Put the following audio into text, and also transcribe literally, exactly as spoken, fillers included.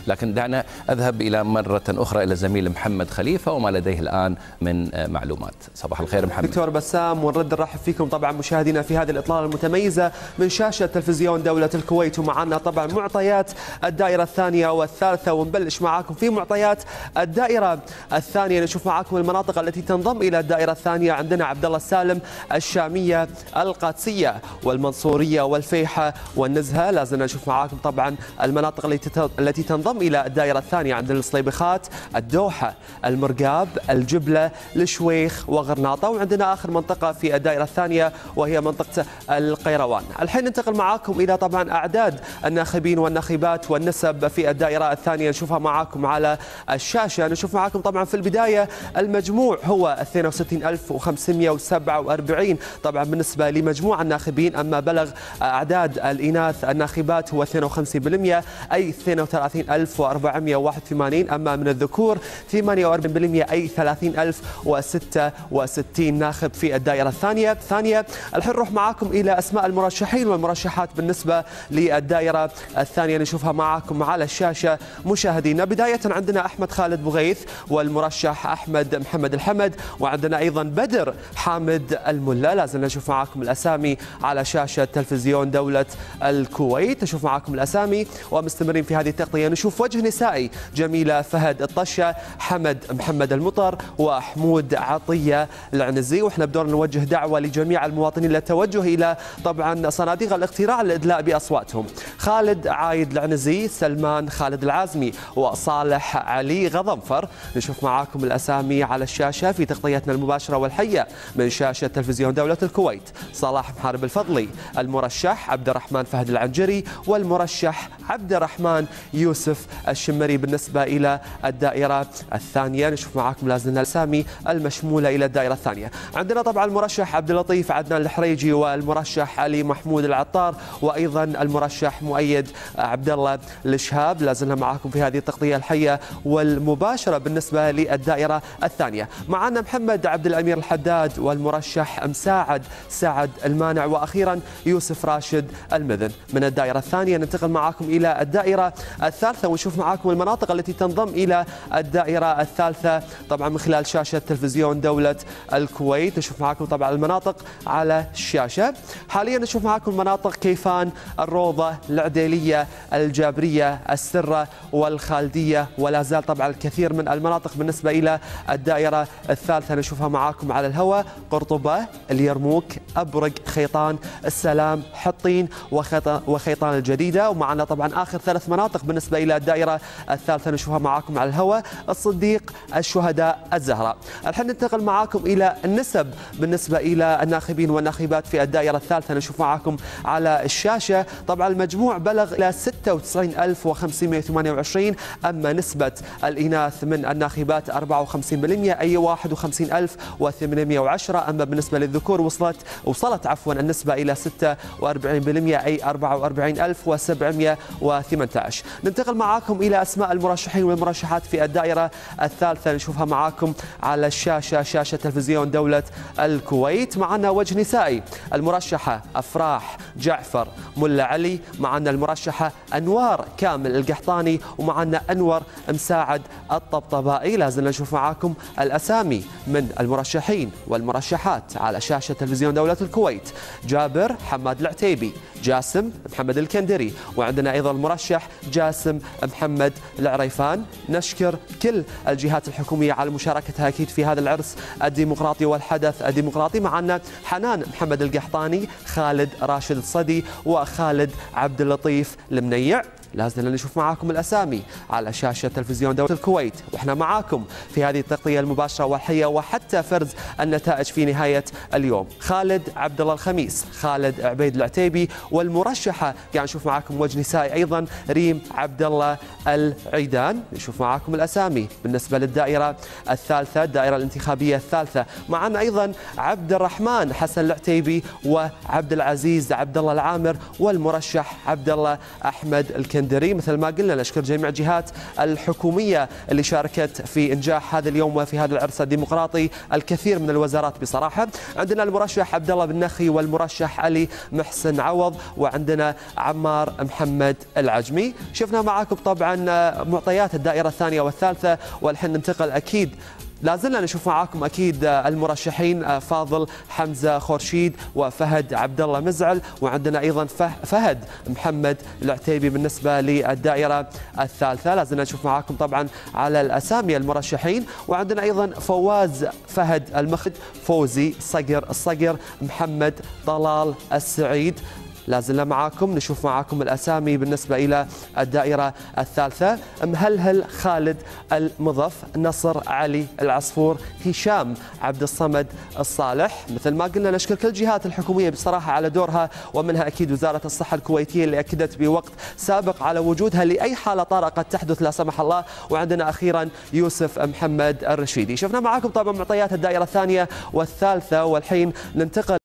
لكن دعنا أذهب إلى مرة أخرى إلى زميل محمد خليفة وما لديه الآن من معلومات. صباح الخير محمد. دكتور بسام، ونرد نرحب فيكم طبعا مشاهدينا في هذه الإطلالة المتميزة من شاشة تلفزيون دولة الكويت، ومعنا طبعا معطيات الدائرة الثانية والثالثة، ونبلش معاكم في معطيات الدائرة الثانية. نشوف معاكم المناطق التي تنضم إلى الدائرة الثانية. عندنا عبد الله السالم، الشامية، القادسية والمنصورية والفيحة والنزهة. لازلنا نشوف معاكم طبعا المناطق التي تنضم إلى الدائرة الثانية. عندنا الصليبخات، الدوحة، المرقاب، الجبلة، الشويخ وغرناطة. وعندنا آخر منطقة في الدائرة الثانية وهي منطقة القيروان. الحين ننتقل معاكم إلى طبعا أعداد الناخبين والناخبات والنسب في الدائرة الثانية، نشوفها معاكم على الشاشة. نشوف معاكم طبعا في البداية المجموع هو اثنين وستين ألف وخمسمئة وسبعة وأربعين طبعا بالنسبة لمجموع الناخبين، أما بلغ أعداد الإناث الناخبات هو اثنين وخمسين بالمئة أي اثنين وثلاثين ألف وأربعمئة وواحد وثمانين، أما من الذكور ثمانية وأربعين بالمئة أي ثلاثين ألف وستة وستين ناخب في الدائرة الثانية. ثانية الحين نروح معاكم إلى أسماء المرشحين والمرشحات بالنسبة للدائرة الثانية، نشوفها معاكم على الشاشة مشاهدينا. بداية عندنا أحمد خالد بوغيث والمرشح أحمد محمد الحمد، وعندنا أيضا بدر حامد الملا. لازم نشوف معاكم الأسامي على شاشة تلفزيون دولة الكويت. نشوف معاكم الأسامي ومستمرين في هذه التغطية. نشوف وجه نسائي، جميلة فهد الطشة، حمد محمد المطر، وحمود عطية العنزي. واحنا بدورنا نوجه دعوة لجميع المواطنين للتوجه إلى طبعا صناديق الاقتراع للإدلاء بأصواتهم. خالد عايد العنزي، سلمان خالد العازمي، وصالح علي غضنفر. نشوف معاكم الأسامي على الشاشة في تغطيتنا المباشرة والحية من شاشة تلفزيون دولة الكويت. صلاح محارب الفضلي، المرشح عبد الرحمن فهد العنجري، والمرشح عبد الرحمن يوسف الشمري بالنسبة إلى الدائرة الثانية. نشوف معاكم لازلنا الأسامي المشمولة إلى الدائرة الثانية. عندنا طبعا المرشح عبد اللطيف عدنان الحريجي، والمرشح علي محمود العطار، وأيضا المرشح مؤيد عبد الله الشهاب. لازلنا معاكم في هذه التغطية الحية والمباشرة بالنسبة للدائرة الثانية. معنا محمد عبد الأمير الحداد، والمرشح مساعد سعد المانع، وأخيرا يوسف راشد المذن. من الدائرة الثانية ننتقل معاكم إلى الدائرة الثالثة، ونشوف معاكم المناطق التي تنضم إلى الدائرة الثالثة طبعا من خلال شاشة تلفزيون دولة الكويت. نشوف معاكم طبعا المناطق على الشاشة. حاليا نشوف معاكم مناطق كيفان، الروضة، العديلية، الجابرية، السرة والخالدية، ولا زال طبعا الكثير من المناطق بالنسبة إلى الدائرة الثالثة نشوفها معاكم على الهواء. قرطبة، اليرموك، أبرق، خيطان، السلام، حطين، وخيطان الجديدة. ومعنا طبعا آخر ثلاث مناطق بالنسبة إلى الدائرة الثالثة نشوفها معاكم على الهواء. الصديق، الشهداء، الزهراء. الحين ننتقل معاكم إلى النسب بالنسبة إلى الناخبين والناخبات في الدائرة الثالثة. نشوف معاكم على الشاشة طبعا المجموع بلغ إلى ستة وتسعين ألف وخمسمئة وثمانية وعشرين، أما نسبة الإناث من الناخبات أربعة وخمسين بالمئة أي واحد وخمسين ألف وثمانمئة وعشرة، أما بالنسبة للذكور وصلت وصلت عفوا النسبة إلى ستة وأربعين بالمئة أي أربعة وأربعين ألف وسبعمئة وثمانية عشر. ننتقل معاكم إلى أسماء المرشحين والمرشحات في الدائرة الثالثة، نشوفها معاكم على الشاشة، شاشة تلفزيون دولة الكويت. معنا وجه نسائي، المرشحة أفراح جعفر ملا علي، معنا المرشحة أنوار كامل القحطاني، ومعنا أنور مساعد الطبطبائي. لازلنا نشوف معاكم الأسامي من المرشحين والمرشحات على شاشة تلفزيون دولة الكويت. جابر حماد العتيبي، جاسم محمد الكندري، وعندنا أيضا المرشح جاسم محمد العريفان. نشكر كل الجهات الحكومية على مشاركتها أكيد في هذا العرس الديمقراطي والحدث الديمقراطي. معنا حنان محمد القحطاني، خالد راشد الصدي، وخالد عبد اللطيف المنيع. لازم نشوف معاكم الأسامي على شاشة تلفزيون دولة الكويت، وإحنا معاكم في هذه التغطية المباشرة والحية وحتى فرز النتائج في نهاية اليوم. خالد عبد الله الخميس، خالد عبيد العتيبي، والمرشحة قاعد نشوف معاكم وجه نسائي أيضا ريم عبد الله العيدان. نشوف معاكم الأسامي بالنسبة للدائرة الثالثة، الدائرة الانتخابية الثالثة. معنا أيضا عبد الرحمن حسن العتيبي، وعبد العزيز عبد الله العامر، والمرشح عبد الله أحمد الكندري. مثل ما قلنا نشكر جميع الجهات الحكومية اللي شاركت في إنجاح هذا اليوم وفي هذا العرس الديمقراطي، الكثير من الوزارات بصراحة. عندنا المرشح عبد الله بن نخي، والمرشح علي محسن عوض، وعندنا عمار محمد العجمي. شفنا معاكم طبعا طبعا معطيات الدائرة الثانية والثالثة. والحين ننتقل أكيد لازلنا نشوف معاكم اكيد المرشحين فاضل حمزه خورشيد وفهد عبد الله مزعل، وعندنا ايضا فهد محمد العتيبي بالنسبه للدائره الثالثه. لازلنا نشوف معاكم طبعا على الاسامي المرشحين، وعندنا ايضا فواز فهد المخد، فوزي صقر الصقر، محمد طلال السعيد. لازلنا معاكم نشوف معاكم الأسامي بالنسبة إلى الدائرة الثالثة: مهلهل خالد المضف، نصر علي العصفور، هشام عبد الصمد الصالح. مثل ما قلنا نشكر كل الجهات الحكومية بصراحة على دورها، ومنها أكيد وزارة الصحة الكويتية اللي أكدت بوقت سابق على وجودها لأي حالة طارئة قد تحدث لا سمح الله. وعندنا أخيرا يوسف محمد الرشيدي. شفنا معاكم طبعا معطيات الدائرة الثانية والثالثة، والحين ننتقل